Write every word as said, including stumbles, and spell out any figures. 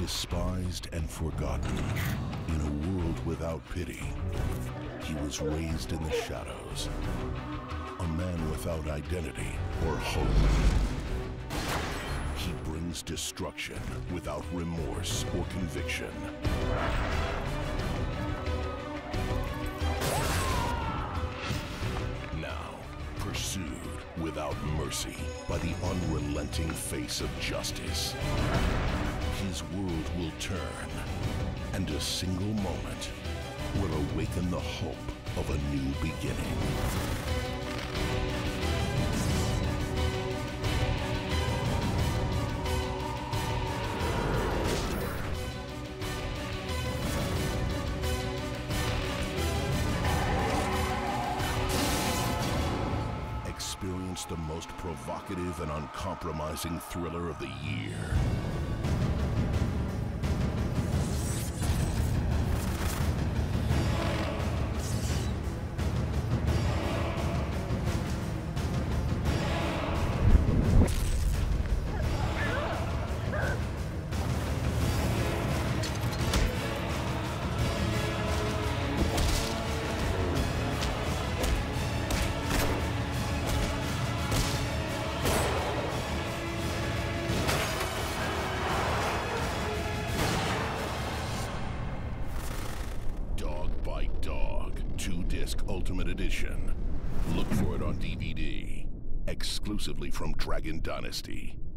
Despised and forgotten, in a world without pity, he was raised in the shadows. A man without identity or hope. He brings destruction without remorse or conviction. Now, pursued without mercy by the unrelenting face of justice. His world will turn, and a single moment will awaken the hope of a new beginning. Experience the most provocative and uncompromising thriller of the year. Dog, two-disc Ultimate Edition. Look for it on D V D, exclusively from Dragon Dynasty.